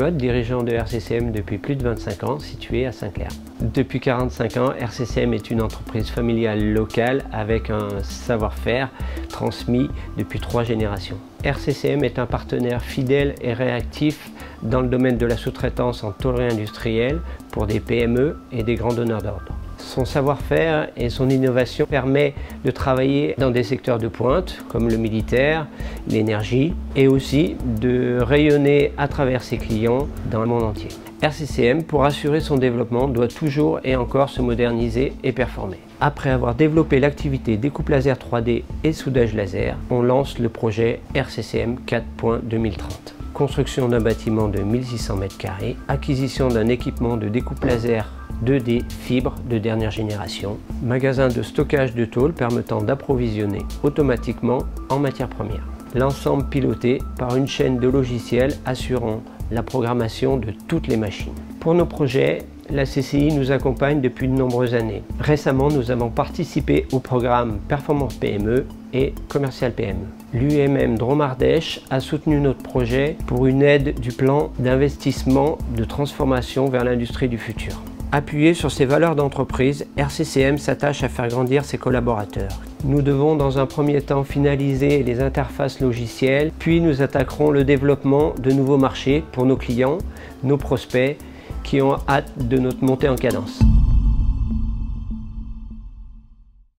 Cotte, dirigeant de RCCM depuis plus de 25 ans, situé à Saint-Clair. Depuis 45 ans, RCCM est une entreprise familiale locale avec un savoir-faire transmis depuis 3 générations. RCCM est un partenaire fidèle et réactif dans le domaine de la sous-traitance en tôlerie industrielle pour des PME et des grands donneurs d'ordre. Son savoir-faire et son innovation permettent de travailler dans des secteurs de pointe comme le militaire, l'énergie et aussi de rayonner à travers ses clients dans le monde entier. RCCM, pour assurer son développement, doit toujours et encore se moderniser et performer. Après avoir développé l'activité découpe laser 3D et soudage laser, on lance le projet RCCM 4.2030. Construction d'un bâtiment de 1600 m², acquisition d'un équipement de découpe laser 2D fibre de dernière génération, magasin de stockage de tôle permettant d'approvisionner automatiquement en matières premières. L'ensemble piloté par une chaîne de logiciels assurant la programmation de toutes les machines. Pour nos projets, la CCI nous accompagne depuis de nombreuses années. Récemment, nous avons participé au programme Performance PME et Commercial PME. L'UMM Drôme-Ardèche a soutenu notre projet pour une aide du plan d'investissement de transformation vers l'industrie du futur. Appuyé sur ses valeurs d'entreprise, RCCM s'attache à faire grandir ses collaborateurs. Nous devons dans un premier temps finaliser les interfaces logicielles, puis nous attaquerons le développement de nouveaux marchés pour nos clients, nos prospects qui ont hâte de notre montée en cadence.